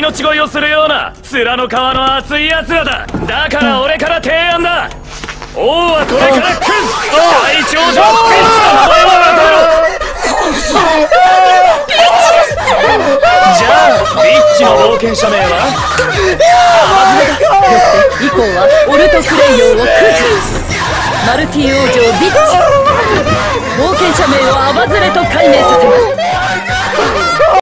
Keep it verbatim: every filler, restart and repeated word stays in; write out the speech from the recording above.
命乞いをするような面の皮の厚い奴らだ。だから俺から提案だ。王はこれからクズ大長女ビッチの名前を与えろ。じゃあビッチの冒険者名は以降はオルトクレイヨーをクズ、マルティ王女ビッチ、冒険者名をアバズレと改名させます。